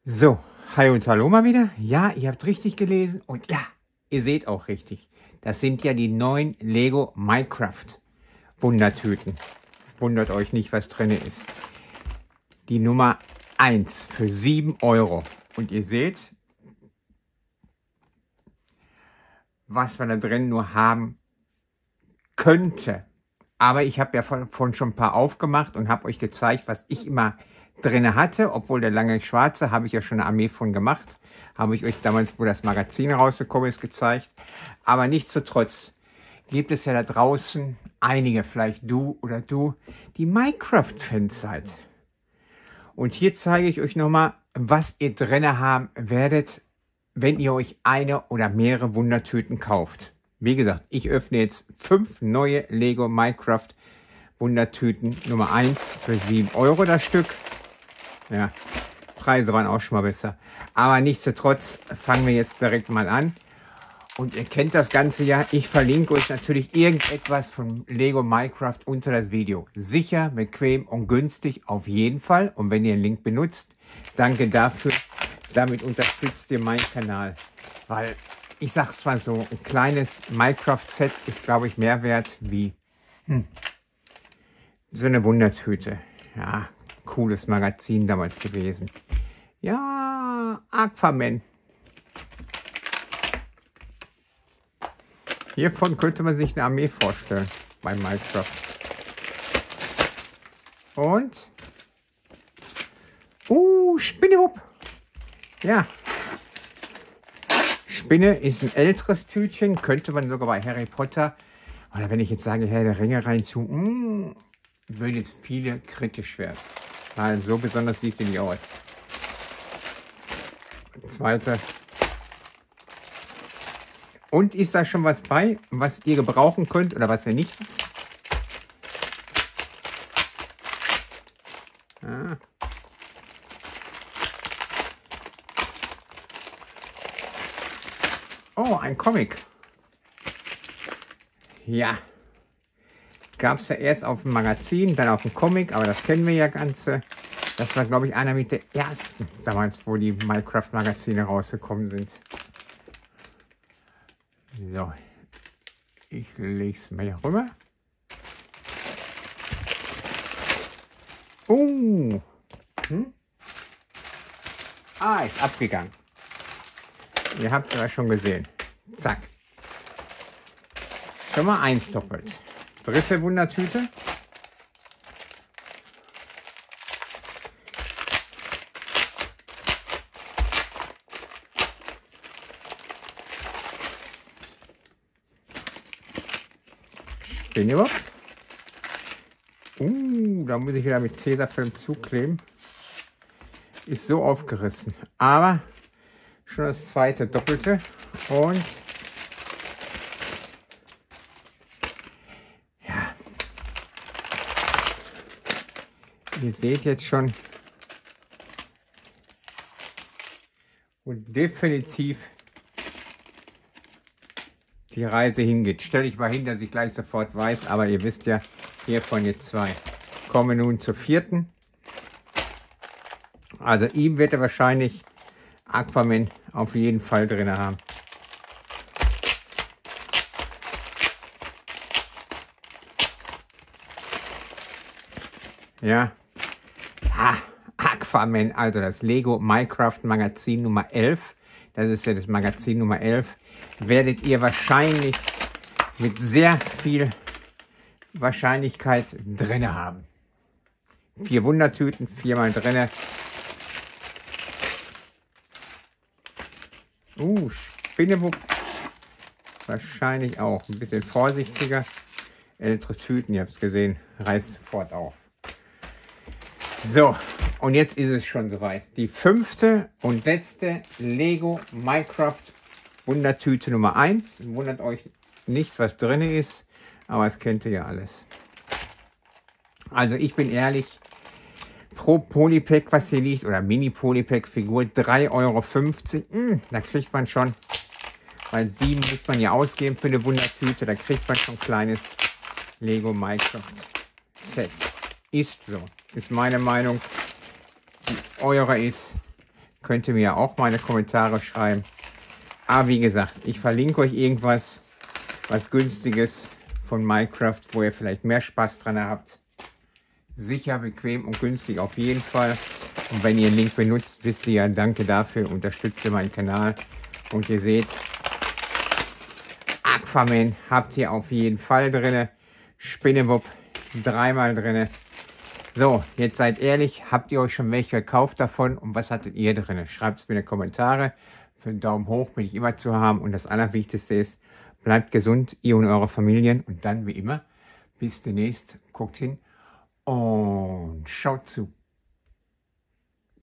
So, hi und hallo mal wieder. Ja, ihr habt richtig gelesen und ja, ihr seht auch richtig. Das sind ja die neuen Lego Minecraft Wundertüten. Wundert euch nicht, was drin ist. Die Nummer 1 für 7 Euro. Und ihr seht, was man da drin nur haben könnte. Aber ich habe ja von schon ein paar aufgemacht und habe euch gezeigt, was ich immer drin hatte. Obwohl der lange schwarze, habe ich ja schon eine Armee von gemacht. Habe ich euch damals, wo das Magazin rausgekommen ist, gezeigt. Aber nichtsdestotrotz gibt es ja da draußen einige, vielleicht du oder du, die Minecraft-Fans seid. Und hier zeige ich euch nochmal, was ihr drin haben werdet, wenn ihr euch eine oder mehrere Wundertüten kauft. Wie gesagt, ich öffne jetzt 5 neue Lego Minecraft Wundertüten Nummer 1 für 7 Euro das Stück. Ja, Preise waren auch schon mal besser. Aber nichtsdestotrotz fangen wir jetzt direkt mal an. Und ihr kennt das Ganze ja. Ich verlinke euch natürlich irgendetwas von Lego Minecraft unter das Video. Sicher, bequem und günstig auf jeden Fall. Und wenn ihr den Link benutzt, danke dafür. Damit unterstützt ihr meinen Kanal. Weil, ich sag's mal so, ein kleines Minecraft-Set ist, glaube ich, mehr wert wie so eine Wundertüte. Ja, cooles Magazin damals gewesen. Ja, Aquaman. Hiervon könnte man sich eine Armee vorstellen bei Minecraft. Und Spinnewupp. Ja. Spinne ist ein älteres Tütchen, könnte man sogar bei Harry Potter, oder wenn ich jetzt sage Herr der Ringe rein tun, würden jetzt viele kritisch werden. Weil so besonders sieht die nicht aus. Zweite. Und ist da schon was bei, was ihr gebrauchen könnt oder was ihr nicht habt? Oh, ein Comic. Ja. Gab es ja erst auf dem Magazin, dann auf dem Comic, aber das kennen wir ja Ganze. Das war, glaube ich, einer mit der ersten, damals, wo die Minecraft-Magazine rausgekommen sind. So. Ich lege es mal hier rüber. Ist abgegangen. Ihr habt es ja schon gesehen. Zack. Schon mal 1 doppelt. Dritte Wundertüte. Spinnewupp. Da muss ich wieder mit Tesafilm zukleben. Ist so aufgerissen. Aber schon das zweite Doppelte. Und ja, ihr seht jetzt schon, wo definitiv die Reise hingeht. Stelle ich mal hin, dass ich gleich sofort weiß, aber ihr wisst ja, hiervon jetzt 2. Kommen wir nun zur 4. Also ihm wird er wahrscheinlich Aquaman auf jeden Fall drin haben. Ja. Aquaman, also das Lego Minecraft Magazin Nummer 11. Das ist ja das Magazin Nummer 11. Werdet ihr wahrscheinlich mit sehr viel Wahrscheinlichkeit drin haben. 4 Wundertüten, 4-mal drin. Spinnewupp. Wahrscheinlich auch ein bisschen vorsichtiger. Ältere Tüten, ihr habt es gesehen, reißt sofort auf. So, und jetzt ist es schon soweit. Die 5. und letzte Lego Minecraft Wundertüte Nummer 1. Wundert euch nicht, was drin ist, aber es kennt ihr ja alles. Also ich bin ehrlich, pro Polypack, was hier liegt, oder Mini-Polypack-Figur, 3,50 €. Da kriegt man schon, weil 7 muss man ja ausgeben für eine Wundertüte, da kriegt man schon ein kleines Lego Minecraft Set. Ist so. Ist meine Meinung. Die eure ist, könnt ihr mir auch mal in die Kommentare schreiben. Aber wie gesagt, ich verlinke euch irgendwas, was günstiges von Minecraft, wo ihr vielleicht mehr Spaß dran habt. Sicher, bequem und günstig auf jeden Fall. Und wenn ihr den Link benutzt, wisst ihr ja, danke dafür, unterstützt ihr meinen Kanal. Und ihr seht, Aquaman habt ihr auf jeden Fall drin. Spinnewupp dreimal drin. So, jetzt seid ehrlich, habt ihr euch schon welche gekauft davon und was hattet ihr drin? Schreibt es mir in die Kommentare. Für einen Daumen hoch bin ich immer zu haben. Und das Allerwichtigste ist, bleibt gesund, ihr und eure Familien. Und dann wie immer, bis demnächst, guckt hin und schaut zu.